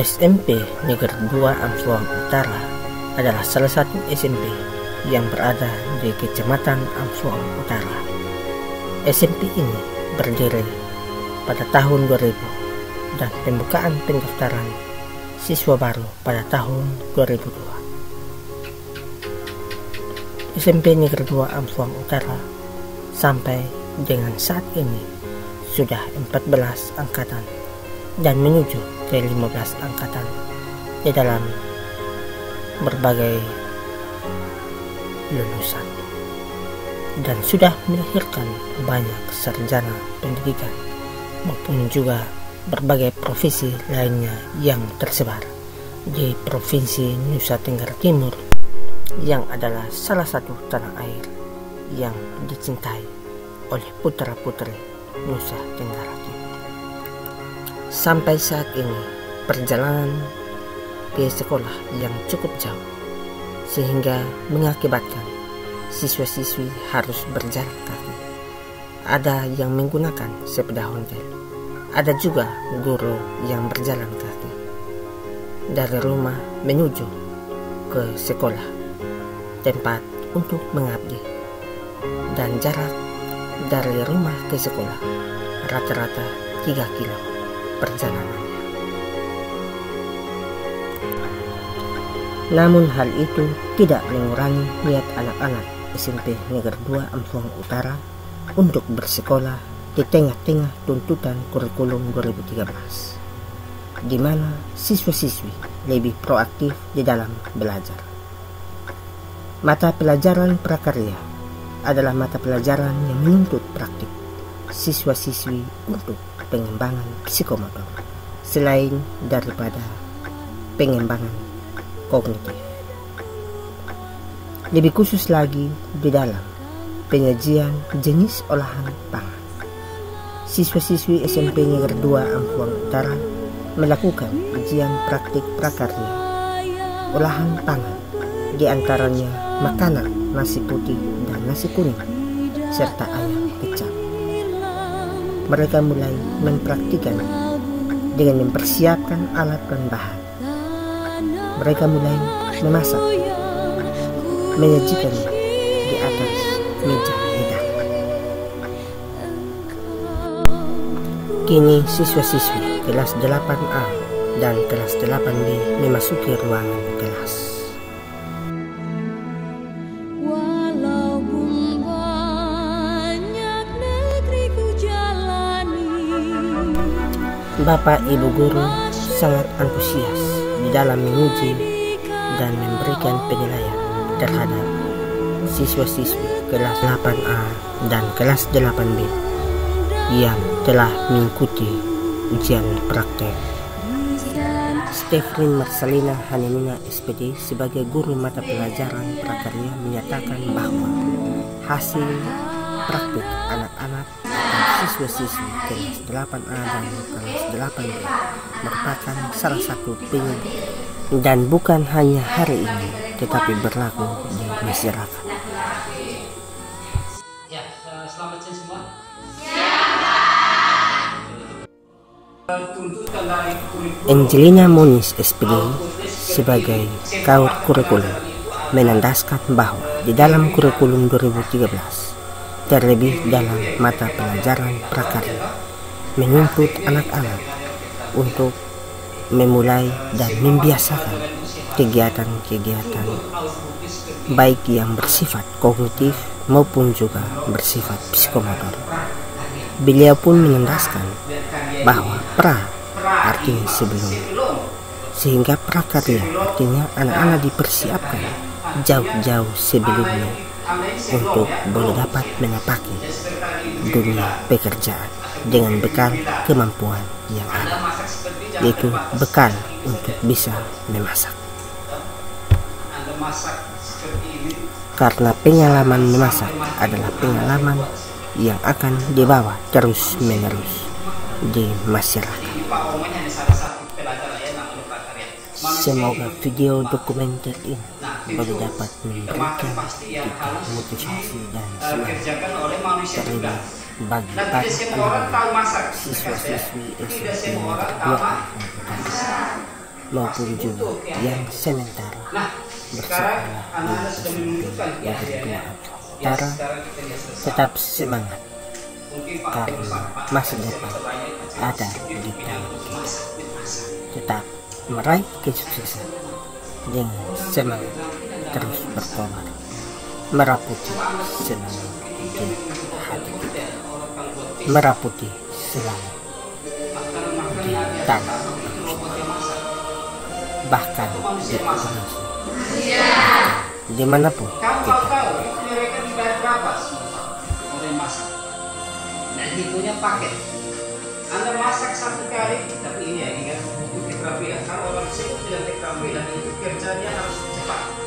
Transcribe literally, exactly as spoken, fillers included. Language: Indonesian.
S M P Negeri dua Amsuang Utara adalah salah satu S M P yang berada di Kecamatan Amsuang Utara. S M P ini berdiri pada tahun dua ribu dan pembukaan pendaftaran siswa baru pada tahun dua ribu dua. S M P Negeri dua Amsuang Utara sampai dengan saat ini sudah empat belas angkatan dan menuju ke lima belas angkatan di dalam berbagai lulusan, dan sudah melahirkan banyak sarjana pendidikan maupun juga berbagai profesi lainnya yang tersebar di Provinsi Nusa Tenggara Timur, yang adalah salah satu tanah air yang dicintai oleh putra-putri Nusa Tenggara Timur. Sampai saat ini perjalanan ke sekolah yang cukup jauh, sehingga mengakibatkan siswa-siswi harus berjalan kaki. Ada yang menggunakan sepeda ontel, ada juga guru yang berjalan kaki dari rumah menuju ke sekolah, tempat untuk mengabdi, dan jarak dari rumah ke sekolah rata-rata tiga kilo perjalanannya. Namun hal itu tidak mengurangi niat anak-anak S M P Negeri dua Amsuang Utara untuk bersekolah di tengah-tengah tuntutan kurikulum dua ribu tiga belas, di mana siswa-siswi lebih proaktif di dalam belajar. Mata pelajaran prakarya adalah mata pelajaran yang menuntut praktik siswa-siswi untuk pengembangan psikomotor selain daripada pengembangan kognitif. Lebih khusus lagi di dalam penyajian jenis olahan pangan, siswa-siswi S M P Negeri dua Amsuang Utara melakukan ujian praktik prakarya olahan pangan, di antaranya makanan nasi putih dan nasi kuning serta ayam kecap. Mereka mulai mempraktikkan dengan mempersiapkan alat dan bahan. Mereka mulai memasak, menyajikannya di atas meja hidangan. Kini siswa-siswi kelas delapan A dan kelas delapan B memasuki ruangan kelas. Bapak Ibu guru sangat antusias di dalam menguji dan memberikan penilaian terhadap siswa-siswi kelas delapan A dan kelas delapan B yang telah mengikuti ujian praktek. Stefrin Marcelina Hanemina S P D sebagai guru mata pelajaran prakarya menyatakan bahwa hasil praktik anak-anak dan siswa-siswi kelas delapan A dan kelas delapan B merupakan salah satu penyebab, dan bukan hanya hari ini tetapi berlaku di masyarakat. Ya, selamat siang semua. Angelina Moniz S P D sebagai kaur kurikulum menandaskan bahwa di dalam kurikulum dua ribu tiga belas, terlebih dalam mata pelajaran prakarya, menuntut anak-anak untuk memulai dan membiasakan kegiatan-kegiatan baik yang bersifat kognitif maupun juga bersifat psikomotor. Beliau pun menandaskan bahwa pra artinya sebelum, sehingga prakarya artinya anak-anak dipersiapkan jauh-jauh sebelumnya untuk boleh dapat menapaki dunia pekerjaan dengan bekal kemampuan yang ada, yaitu bekal untuk bisa memasak. Karena pengalaman memasak adalah pengalaman yang akan dibawa terus menerus di masyarakat. Semoga video dokumenter ini boleh dapat memberikan kita motivasi dan semangat terlebih bagi para anak siswa-siswi S M P Negeri dua Amsuang Utara maupun juga yang sementara bersekolah di S M P Negeri dua Utara tetap semangat karena masa depan ada di tangan kita. Tetap meraih kesuksesan dengan semangat terus berkobar, merah putih selalu di hati kita, merah putih selalu di tanah bahkan di Indonesia, dimanapun kita. Dan hitungnya paket. Anda masak satu kali, tapi ini ya ingat itu tekrapi ya. Kalau orang sibuk dengan tekrapi dan itu kerjanya harus cepat.